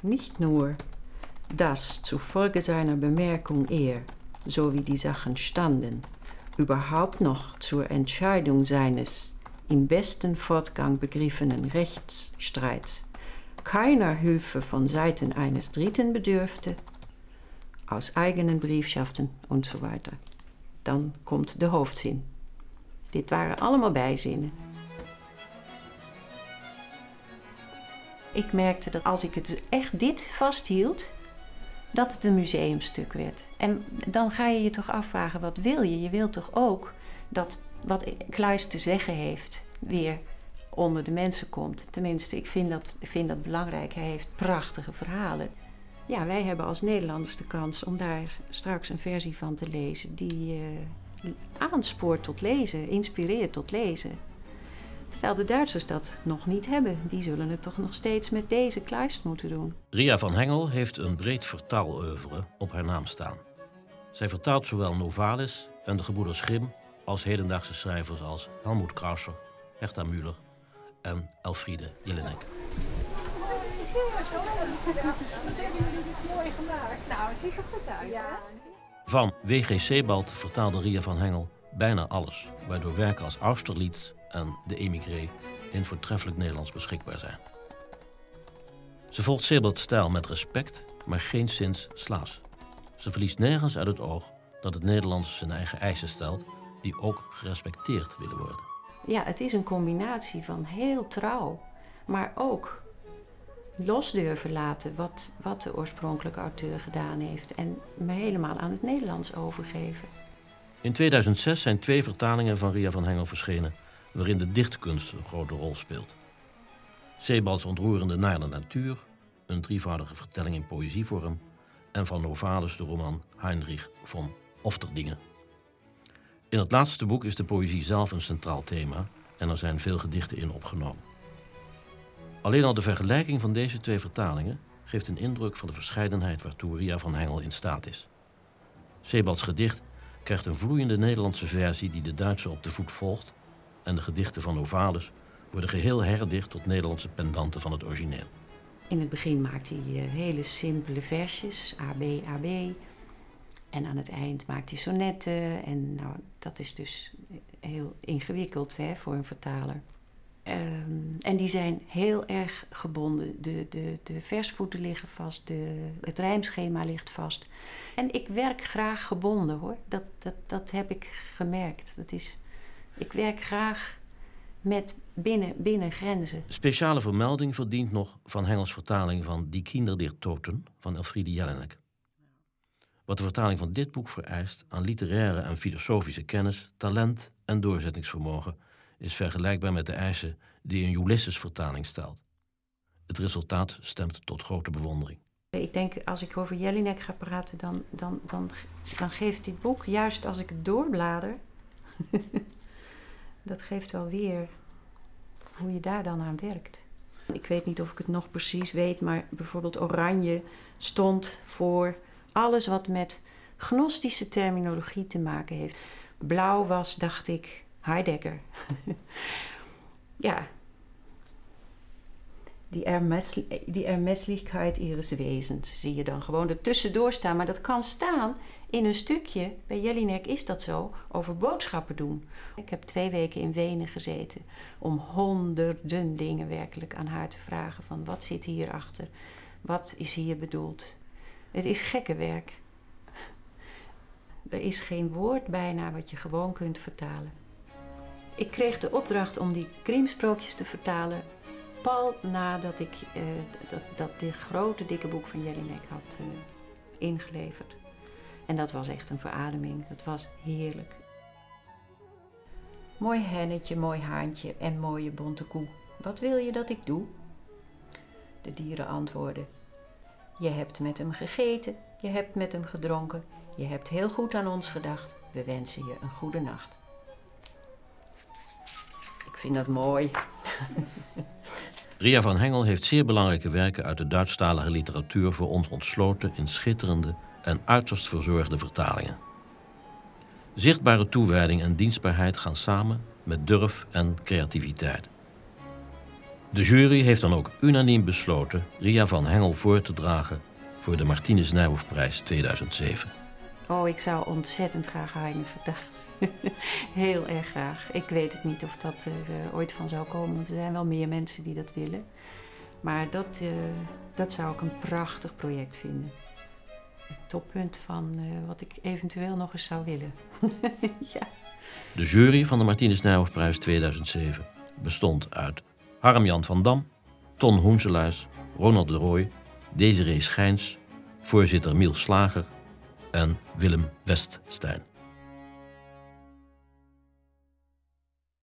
Nicht nur, dass zufolge seiner Bemerkung so wie die Sachen standen, überhaupt noch zur Entscheidung seines im besten Fortgang begriffenen Rechtsstreits keiner Hilfe von Seiten eines Dritten bedurfte, aus eigenen Briefschaften und so weiter. Dan komt de hoofdzin. Dit waren allemaal bijzinnen. Ik merkte dat als ik het echt dit vasthield, dat het een museumstuk werd. En dan ga je je toch afvragen, wat wil je? Je wilt toch ook dat wat Kleist te zeggen heeft weer onder de mensen komt. Tenminste, ik vind dat belangrijk. Hij heeft prachtige verhalen. Ja, wij hebben als Nederlanders de kans om daar straks een versie van te lezen die aanspoort tot lezen, inspireert tot lezen. Terwijl de Duitsers dat nog niet hebben. Die zullen het toch nog steeds met deze Kleist moeten doen. Ria van Hengel heeft een breed vertaaloeuvre op haar naam staan. Zij vertaalt zowel Novalis en de gebroeders Grimm als hedendaagse schrijvers als Helmut Krausser, Herta Müller en Elfriede Jelinek. Wat hebben jullie dit mooi gemaakt? Nou, het ziet er goed uit. Ja. Van W.G. Sebald vertaalde Ria van Hengel bijna alles, waardoor werken als Austerlitz en De Emigré in voortreffelijk Nederlands beschikbaar zijn. Ze volgt Sebalds stijl met respect, maar geenszins slaafs. Ze verliest nergens uit het oog dat het Nederlands zijn eigen eisen stelt, die ook gerespecteerd willen worden. Ja, het is een combinatie van heel trouw, maar ook los durven laten wat de oorspronkelijke auteur gedaan heeft en me helemaal aan het Nederlands overgeven. In 2006 zijn 2 vertalingen van Ria van Hengel verschenen, waarin de dichtkunst een grote rol speelt. Sebalds ontroerende Naar de natuur, een 3voudige vertelling in poëzievorm, en van Novalis de roman Heinrich von Ofterdingen. In het laatste boek is de poëzie zelf een centraal thema en er zijn veel gedichten in opgenomen. Alleen al de vergelijking van deze 2 vertalingen geeft een indruk van de verscheidenheid waartoe Ria van Hengel in staat is. Sebalds gedicht krijgt een vloeiende Nederlandse versie die de Duitse op de voet volgt en de gedichten van Novalis worden geheel herdicht tot Nederlandse pendanten van het origineel. In het begin maakt hij hele simpele versjes, AB, AB. En aan het eind maakt hij sonnetten. En nou, dat is dus heel ingewikkeld voor een vertaler. En die zijn heel erg gebonden. De versvoeten liggen vast, het rijmschema ligt vast. En ik werk graag gebonden, hoor. Dat heb ik gemerkt. Ik werk graag met binnen grenzen. Speciale vermelding verdient nog Van Hengels vertaling van Die Kinder der Toten van Elfriede Jelinek. Wat de vertaling van dit boek vereist aan literaire en filosofische kennis, talent en doorzettingsvermogen is vergelijkbaar met de eisen die een Ulysses-vertaling stelt. Het resultaat stemt tot grote bewondering. Ik denk, als ik over Jelinek ga praten, dan geeft dit boek, juist als ik het doorblader, dat geeft wel weer hoe je daar dan aan werkt. Ik weet niet of ik het nog precies weet, maar bijvoorbeeld oranje stond voor alles wat met gnostische terminologie te maken heeft. Blauw was, dacht ik, Heidegger. Ja. Die Ermesslichkeit ihres Wesens zie je dan gewoon ertussendoor staan. Maar dat kan staan in een stukje, bij Jelinek is dat zo, over boodschappen doen. Ik heb 2 weken in Wenen gezeten om honderden dingen werkelijk aan haar te vragen. Van wat zit hierachter? Wat is hier bedoeld? Het is gekke werk. Er is geen woord bijna wat je gewoon kunt vertalen. Ik kreeg de opdracht om die Grimm-sprookjes te vertalen pal nadat ik dit grote dikke boek van Jelinek had ingeleverd. En dat was echt een verademing. Dat was heerlijk. Mooi hennetje, mooi haantje en mooie bonte koe. Wat wil je dat ik doe? De dieren antwoordden. Je hebt met hem gegeten, je hebt met hem gedronken, je hebt heel goed aan ons gedacht. We wensen je een goede nacht. Ik vind dat mooi. Ria van Hengel heeft zeer belangrijke werken uit de Duitsstalige literatuur voor ons ontsloten in schitterende en uiterst verzorgde vertalingen. Zichtbare toewijding en dienstbaarheid gaan samen met durf en creativiteit. De jury heeft dan ook unaniem besloten Ria van Hengel voor te dragen voor de Martinus Nijhoffprijs 2007. Oh, ik zou ontzettend graag Heine verdagen. Heel erg graag. Ik weet het niet of dat er ooit van zou komen, want er zijn wel meer mensen die dat willen. Maar dat zou ik een prachtig project vinden. Het toppunt van wat ik eventueel nog eens zou willen. Ja. De jury van de Martinus Nijhoffprijs 2007 bestond uit Harm-Jan van Dam, Ton Hoenselaars, Ronald de Rooij, Desiree Schijns, voorzitter Miel Slager en Willem Weststein.